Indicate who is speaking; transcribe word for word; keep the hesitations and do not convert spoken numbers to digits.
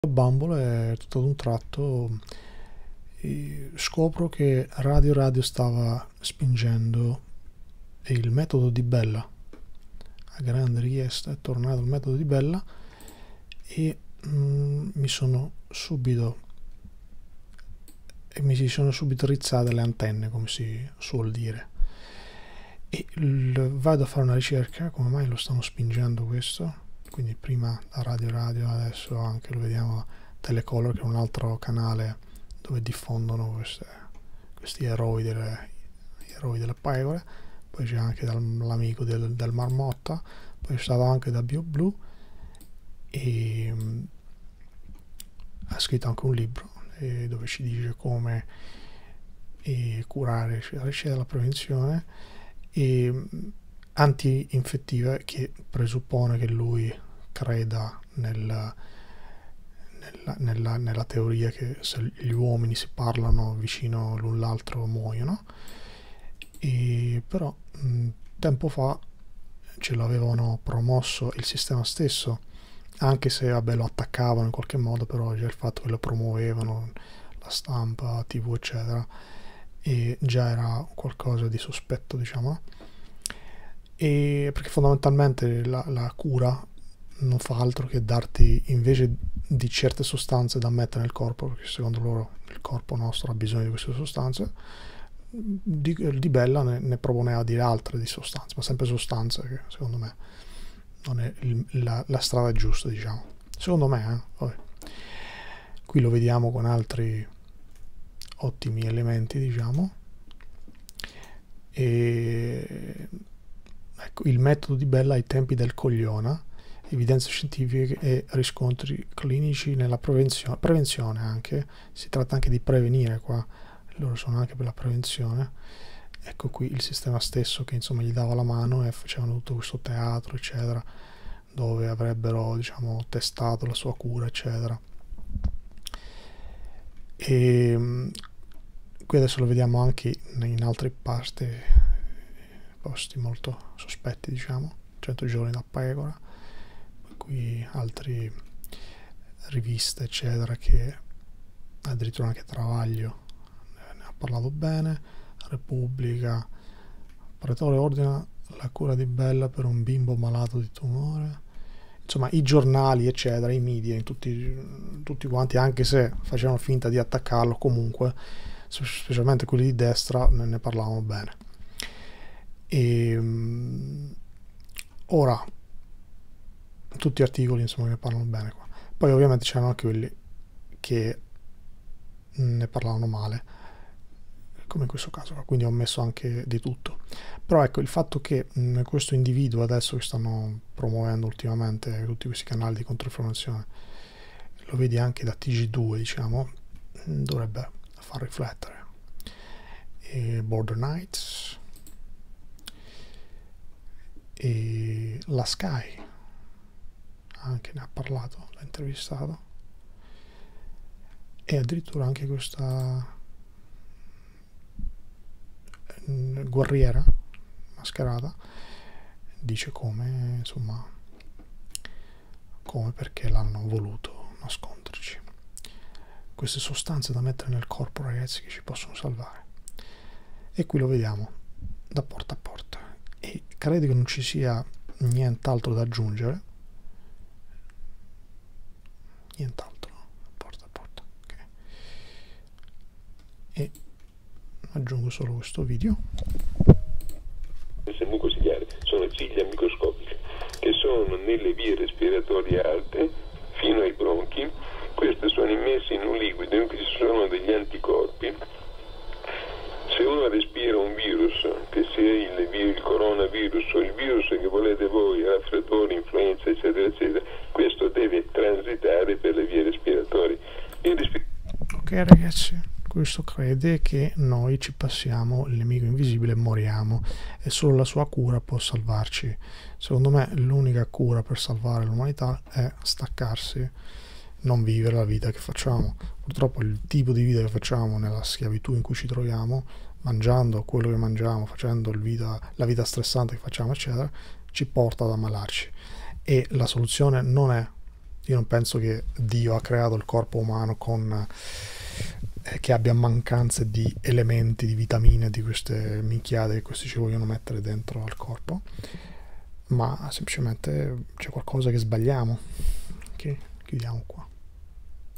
Speaker 1: Bambole e tutto ad un tratto eh, scopro che Radio Radio stava spingendo il metodo Di Bella. A grande richiesta è tornato il metodo Di Bella e mm, mi sono subito e mi si sono subito rizzate le antenne, come si suol dire, e l- vado a fare una ricerca come mai lo stanno spingendo questo. Quindi prima da Radio Radio, adesso anche lo vediamo Telecolor, che è un altro canale dove diffondono queste, questi eroi delle, eroi delle pecore. Poi c'è anche dal, l'amico del, del Marmotta, poi c'è stato anche da BioBlue e um, ha scritto anche un libro eh, dove ci dice come eh, curare eccetera, la prevenzione e um, anti-infettive, che presuppone che lui creda nel, nella, nella, nella teoria che se gli uomini si parlano vicino l'un l'altro muoiono. E però mh, tempo fa ce l'avevano promosso il sistema stesso, anche se vabbè, lo attaccavano in qualche modo, però già il fatto che lo promuovevano, la stampa, tv eccetera, e già era qualcosa di sospetto, diciamo. E perché fondamentalmente la, la cura non fa altro che darti, invece di certe sostanze da mettere nel corpo, perché secondo loro il corpo nostro ha bisogno di queste sostanze, di, di Bella ne, ne proponeva di altre di sostanze, ma sempre sostanze, che secondo me non è il, la, la strada giusta, diciamo, secondo me eh? Vabbè. Qui lo vediamo con altri ottimi elementi, diciamo, e ecco il metodo Di Bella ai tempi del Cogliona, evidenze scientifiche e riscontri clinici nella prevenzione, prevenzione anche, si tratta anche di prevenire qua, loro sono anche per la prevenzione. Ecco qui il sistema stesso che insomma gli dava la mano e facevano tutto questo teatro eccetera, dove avrebbero diciamo testato la sua cura eccetera. E qui adesso lo vediamo anche in altri posti, posti molto sospetti, diciamo, cento giorni da pecora, qui altre riviste eccetera, che addirittura anche Travaglio ne ha parlato bene. Repubblica, Pretore ordina la cura di Bella per un bimbo malato di tumore. Insomma i giornali eccetera, i media, in tutti, tutti quanti, anche se facevano finta di attaccarlo, comunque specialmente quelli di destra ne, ne parlavano bene. E um, ora tutti articoli insomma che ne parlano bene qua. Poi ovviamente c'erano anche quelli che ne parlavano male, come in questo caso, quindi ho messo anche di tutto. Però ecco il fatto che mh, questo individuo adesso che stanno promuovendo ultimamente tutti questi canali di controinformazione, lo vedi anche da T G due, diciamo, dovrebbe far riflettere. E Border Knights e la Sky anche ne ha parlato, l'ha intervistato, e addirittura anche questa guerriera mascherata dice come insomma come perché l'hanno voluto nasconderci queste sostanze da mettere nel corpo, ragazzi, che ci possono salvare. E qui lo vediamo da porta a porta e credo che non ci sia nient'altro da aggiungere, nient'altro, porta a porta, okay. E aggiungo solo questo video.
Speaker 2: Se mucociliari sono ciglia microscopiche che sono nelle vie respiratorie alte fino ai bronchi. Queste sono immesse in un liquido in cui ci sono degli anticorpi. Se uno respira un virus, che sia il, il coronavirus o il virus che volete voi, raffreddore, influenza eccetera eccetera, questo deve transitare per le vie respiratorie. Respir-
Speaker 1: ok ragazzi, questo crede che noi ci passiamo il nemico invisibile e moriamo e solo la sua cura può salvarci. Secondo me l'unica cura per salvare l'umanità è staccarsi, non vivere la vita che facciamo. Purtroppo il tipo di vita che facciamo nella schiavitù in cui ci troviamo, mangiando quello che mangiamo, facendo il vita, la vita stressante che facciamo eccetera, ci porta ad ammalarci, e la soluzione non è Io non penso che Dio ha creato il corpo umano con eh, che abbia mancanze di elementi, di vitamine, di queste minchiate che questi ci vogliono mettere dentro al corpo, ma semplicemente c'è qualcosa che sbagliamo. Ok, chiudiamo qua.